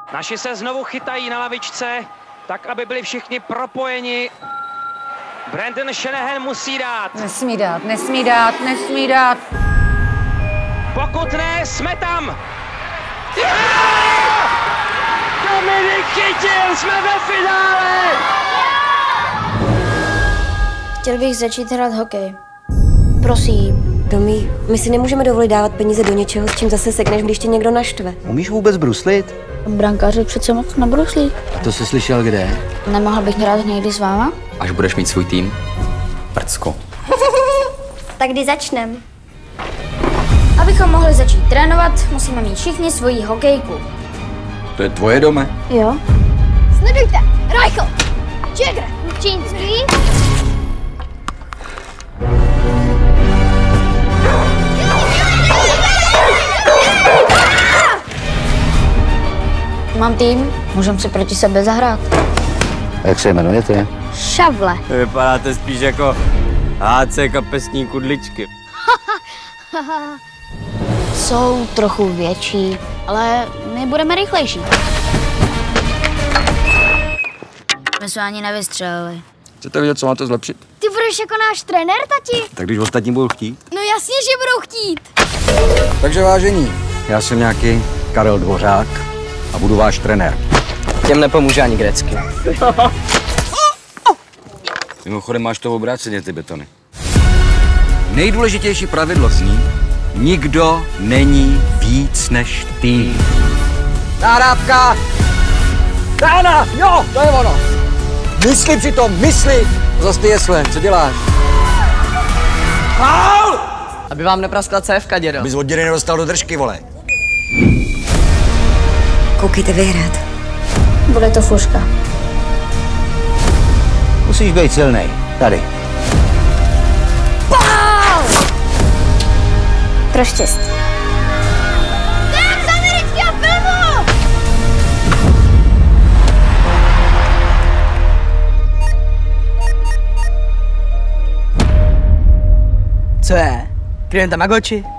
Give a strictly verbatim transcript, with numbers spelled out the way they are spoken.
Naši se znovu chytají na lavičce, tak aby byli všichni propojeni. Brandon Shanahan musí dát. Nesmí dát, nesmí dát, nesmí dát. Pokud ne, jsme tam. Yeah! Dominik chytil, jsme ve finále. Chtěl bych začít hrát hokej. Prosím. Domi, my si nemůžeme dovolit dávat peníze do něčeho, s čím zase sekneš, když tě někdo naštve. Umíš vůbec bruslit? Brankáři přece moc nebruslí. A to jsi slyšel kde? Nemohl bych hrát někdy s váma? Až budeš mít svůj tým, prcko. Tak kdy začnem? Abychom mohli začít trénovat, musíme mít všichni svoji hokejku. To je tvoje doma? Jo. Sledujte! Reichel! Jagger! Čínský! Mám tým, můžeme si proti sebe zahrát. Jak se jmenujete? Šavle. Vypadáte spíš jako A C kapesní kudličky. Jsou trochu větší, ale my budeme rychlejší. My jsme ani nevystřelili. Chcete vidět, co máte zlepšit? Ty budeš jako náš trenér, tati? Tak když ostatní budou chtít. No jasně, že budou chtít. Takže vážení, já jsem nějaký Karel Dvořák a budu váš trenér. Těm nepomůže ani grecky. Mimochodem máš to obráceně, ty betony. Nejdůležitější pravidlo zní, nikdo není víc než ty. Nahrávka! Dána! Jo, to je ono! Mysli přitom, mysli! Zas ty jesle, co děláš? Faul! Aby vám nepraskla cévka, dědo. Abys od dědy nedostal do držky, vole. Koukejte vyhrát. Bude to fuška. Musíš být silnej. Tady. Pro štěstí. Tak z amerického filmu! Co je? Klient Tamagotchi?